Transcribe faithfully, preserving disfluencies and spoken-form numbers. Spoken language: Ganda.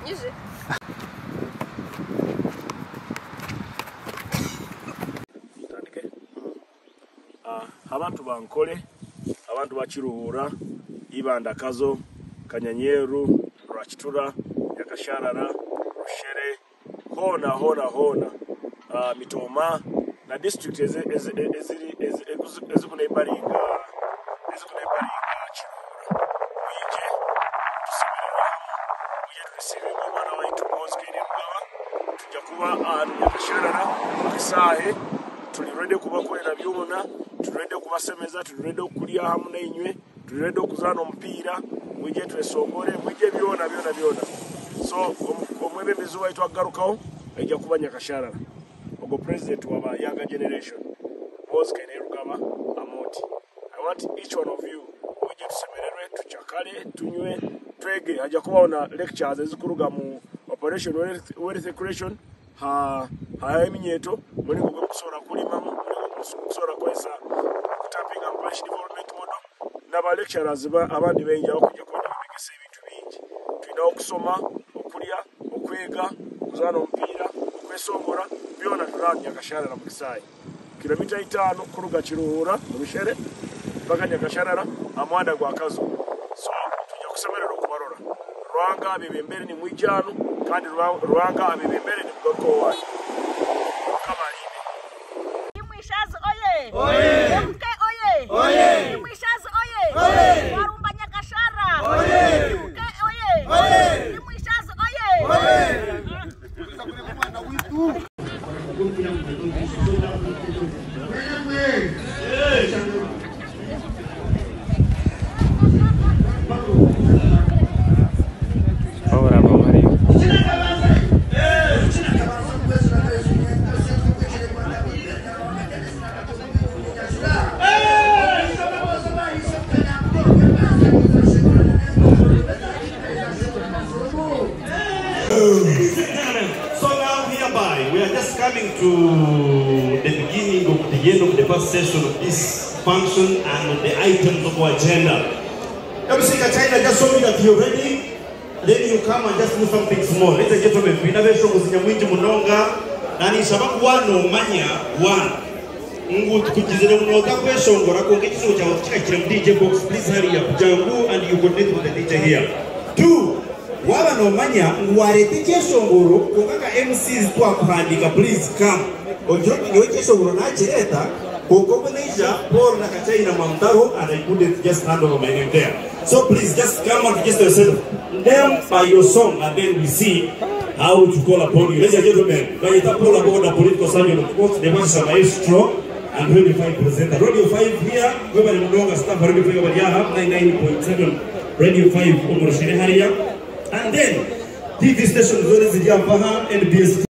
Ije. Abantu bankole, abantu bakiruhura, Ibandakazo, Kanyanyeru, Rwakitura, Yakasharara, Rushere, hona hona hona, uh, Mitoma, na district ezi ezi ezi ezi ezi kuna ibaringa, ezi kuna ibaringa Kiruhura. Uyije tusubira, uyije tusibe mwana wa itumozi kene mbawa, tujja kuba ahantu Yakasharara kisahe, tuli ready kubakolera byona. Tulede kubasemeza, tulede okulia hamu nainywe, tulede okuzana omupiira, mwije twesongore, mwije byona byona byona. So omwebembezi waitu agarukawo ejja kuba Nyakasharara. Ogo president wa younger generation. Boss Kenerugaba Amoti. I want each one of you mwije tusemererwe, tuchakale, tunywe, twege. Ajja kuba ona lectures ezikuruga mu operation wealth creation ha ha eminyeto, muri kukusora kulima kusora kwesa kutapinga mpalish development model naba lecturers ba abandi benja okujja kwenda kubigisa ebintu bingi twina okusoma okulya okwega kuzana omupiira okwesongora byona tulanya Nyakasharara mu Kisaayi kilomita itaano kuruga Kiruhura mu Rushere mpaka Nyakasharara amwanda gwa Kazo so tujja kusemerera okubarora Rwanga abebembere ni mwijano kandi Rwanga abebembere ni mugoko wayo Oye! Mke oye! Oye! Mwishazi oye! Oye! Warumba Nyakasharra! Oye! Mke oye! Oye! Mwishazi oye! Oye! Ahora vamos a ir. So now hereby we are just coming to the beginning of the end of the first session of this function and the items of our agenda. Every single China just show me that you're ready, then you come and just do something small. Ladies and gentlemen, we never show us Nyamwinji Munonga and in Sabaku one mania one. Ngut kujizere munoga kweshongora kongekiso cha chakira D J box, please hurry up Jambu and you connect with the D J here. Two, waba no manya warete kyeshongoro kokaka M Cs twa kuhandika, please come. Ojo nyo kyeshongoro na chireta koko Malaysia Paul na Kachaina Mamtaro and I couldn't just handle my name there. So please just come and register yourself name by your song and then we see how to call upon you. Ladies and gentlemen, by the Paul about the political side of course the master maestro and Radio five presenter. Radio five here, we were in Munonga staff Radio five over here, ninety-nine point seven Radio five Omoroshere Haria. And then, T V station is always in N B S